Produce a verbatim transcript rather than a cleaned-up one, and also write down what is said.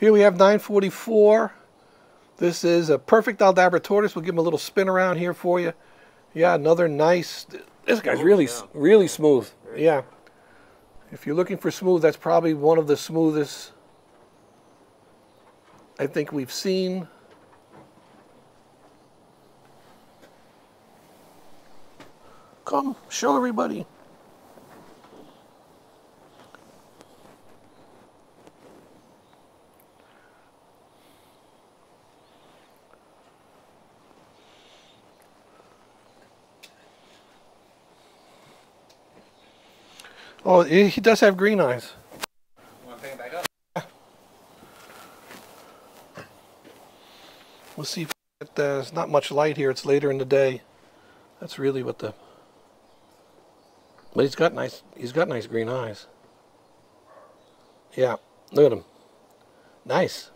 Here we have nine forty-four. This is a perfect Aldabra Tortoise. We'll give him a little spin around here for you. Yeah, another nice. This guy's really, really smooth. Yeah. If you're looking for smooth, that's probably one of the smoothest I think we've seen. Come, show everybody. Oh, he does have green eyes. Want to pick it back up? We'll see if it, uh, there's not much light here. It's later in the day. That's really what the. But he's got nice. He's got nice green eyes. Yeah, look at him. Nice.